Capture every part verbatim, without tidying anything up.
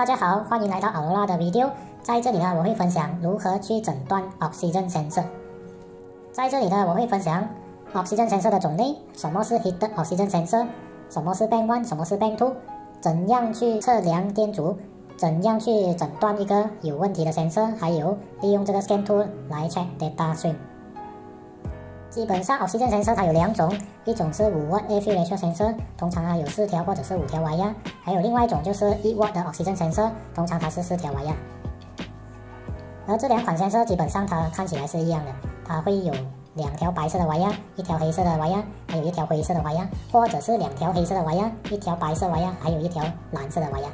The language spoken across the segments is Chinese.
大家好，欢迎来到 Aurora 的 video。在这里呢，我会分享如何去诊断 oxygen sensor。在这里呢，我会分享 oxygen sensor 的种类，什么是 hidden oxygen sensor， 什么是 band one， 什么是 band two， 怎样去测量电阻，怎样去诊断一个有问题的 sensor， 还有利用这个 scan tool 来 check data stream。基本上 oxygen sensor 它有两种，一种是五 watt air filtration sensor， 通常它有四条或者是五条 wire， 还有另外一种就是一 watt 的 oxygen sensor， 通常它是四条 wire。而这两款 sensor 基本上它看起来是一样的，它会有两条白色的 wire， 一条黑色的 wire， 还有一条灰色的 wire， 或者是两条黑色的 wire， 一条白色 wire， 还有一条蓝色的 wire。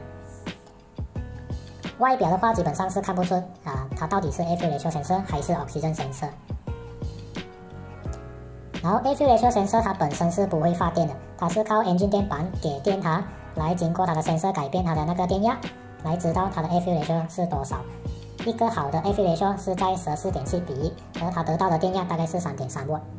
外表的话基本上是看不出啊，它到底是 air filtration sensor 还是 oxygen sensor。然后 air filtration sensor 它本身是不会发电的，它是靠 engine 电板给电它，来经过它的 sensor 改变它的那个电压，来知道它的 air filtration 是多少。一个好的 air filtration 是在 十四点七 比一，而它得到的电压大概是 三点三瓦。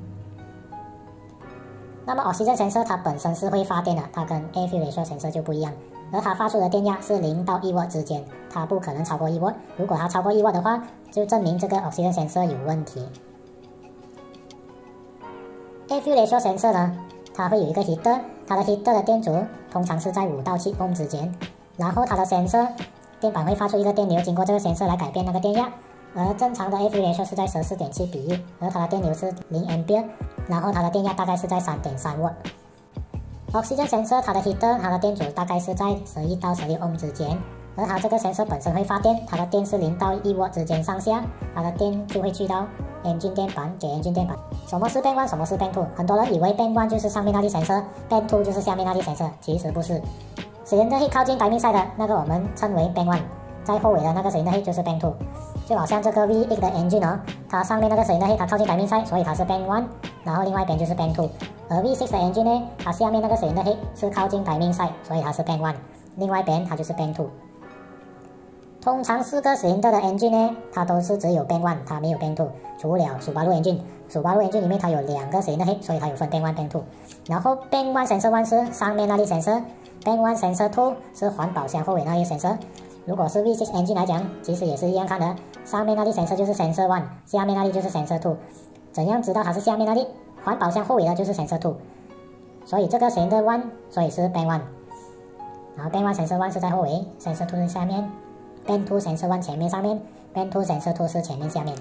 那么 oxygen sensor 它本身是会发电的，它跟 air filtration sensor 就不一样，而它发出的电压是零到一瓦之间，它不可能超过一瓦。如果它超过一瓦的话，就证明这个 oxygen sensor 有问题。air filtration sensor 呢，它会有一个 heater， 它的 heater 的电阻通常是在五到七欧之间，然后它的 sensor 电板会发出一个电流，经过这个 sensor 来改变那个电压，而正常的 air filtration 是在 十四点七 比一，而它的电流是零 ampere， 然后它的电压大概是在 三点三瓦。oxygen sensor 它的 heater 它的电阻大概是在十一到十六欧之间，而它这个 sensor 本身会发电，它的电是零到一瓦之间上下，它的电就会去到 engine 电板给 engine 电板。什么是 band one， 什么是 band two？ 很多人以为 band one 就是上面那粒 sensor， band two 就是下面那粒 sensor， 其实不是。cylinder head 靠近 timing side 的那个我们称为 band one， 在后尾的那个 cylinder head 就是 band two。就好像这个 V eight 的 engine 哦，它上面那个 cylinder head 它靠近 timing side， 所以它是 band one， 然后另外一边就是 band two。而 V six 的 engine 呢，它下面那个 cylinder head 是靠近 timing side， 所以它是 band one， 另外一边它就是 band two。通常四个 cylinder 的 engine 呢，它都是只有 band one， 它没有 band two， 除了 Subaru engine。Subaru engine 里面它有两个 cylinder head， 所以它有分 band one band two。然后 band one sensor one 是上面那粒 sensor，band one sensor two 是环保箱后尾那粒 sensor。如果是 V six engine 来讲，其实也是一样看的，上面那粒 sensor 就是 sensor one， 下面那粒就是 sensor two。怎样知道它是下面那粒？环保箱后尾的就是 sensor two， 所以这个 cylinder one 所以是 band one。然后 band one sensor one 是在后尾 ，sensor two 是下面。band two sensor one 前面上面 ，band two sensor two 是前面下面。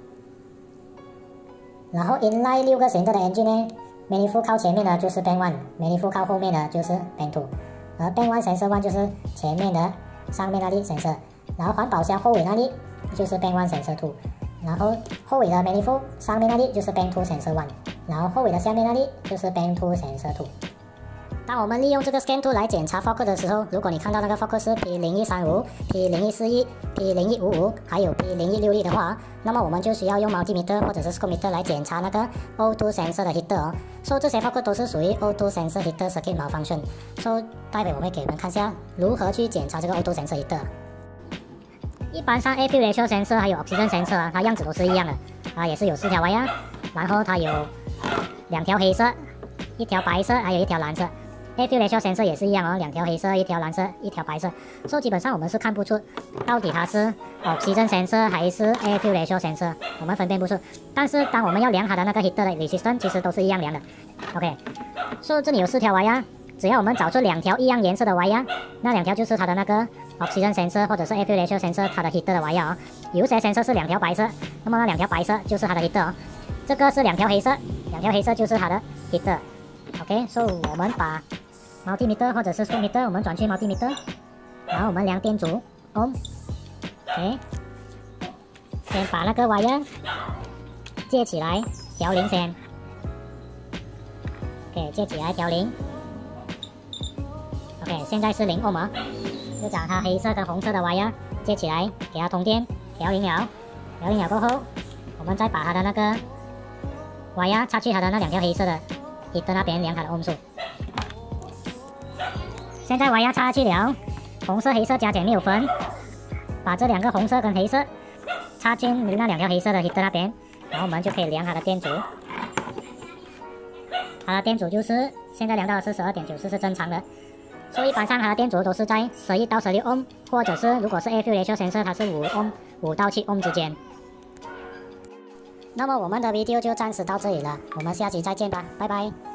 然后 inline 六个 cylinder 的 engine 呢 ，manifold 靠前面的就是 band one，manifold 靠后面的就是 band two， 而 band one sensor one 就是前面的上面那粒 sensor， 然后环保箱后尾那粒就是 band one sensor two， 然后后尾的 manifold 上面那粒就是 band two sensor one， 然后后尾的下面那粒就是 band two sensor two。当我们利用这个 scan tool 来检查 focus 的时候，如果你看到那个 focus 是 P零一三五、P零一四一、P零一五五，还有 P零一六一的话，那么我们就需要用 multimeter 或者是 scopemeter 来检查那个 O two sensor 的 heater 哦。所以这些 focus 都是属于 O two sensor heater circuit malfunction。所以待会我会给你们看一下如何去检查这个 O two sensor heater。一般上 air filtration sensor 还有 oxygen sensor 啊，它样子都是一样的啊，也是有四条 wire， 然后它有两条黑色、一条白色，还有一条蓝色。air filtration sensor 也是一样哦，两条黑色，一条蓝色，一条白色。所以基本上我们是看不出到底它是 oxygen sensor 还是 air filtration sensor， 我们分辨不出。但是当我们要量它的那个 heater 的 resistance， 其实都是一样量的。OK， 所以这里有四条 wire， 只要我们找出两条一样颜色的 wire， 那两条就是它的那个 oxygen sensor 或者是 air filtration sensor 它的 heater 的 wire 哦。有些 sensor 是两条白色，那么那两条白色就是它的 heater 哦。这个是两条黑色，两条黑色就是它的 heater。OK， 所以我们把multimeter 或者是 scopemeter 我们转去 multimeter， 然后我们量电阻 ohm。 OK， 先把那个 wire 接起来调零先。 OK， 接起来调零。 OK， 现在是零 ohm 啊，就将它黑色跟红色的 wire 接起来给它通电，调零了。调零了过后，我们再把它的那个 wire 插去它的那两条黑色的 heater 那边量它的 ohm 数。现在 wire 插去了，红色黑色加减没有分，把这两个红色跟黑色插进那两条黑色的 heater 那边，然后我们就可以量它的电阻。它的电阻就是现在量到的是 十二点九四 是正常的， 所以一般上它的电阻都是在十一到十六 ohm， 或者是如果是 A F ratio sensor， 它是五 ohm， 五到七 ohm 之间。那么我们的 video 就暂时到这里了，我们下期再见吧，拜拜。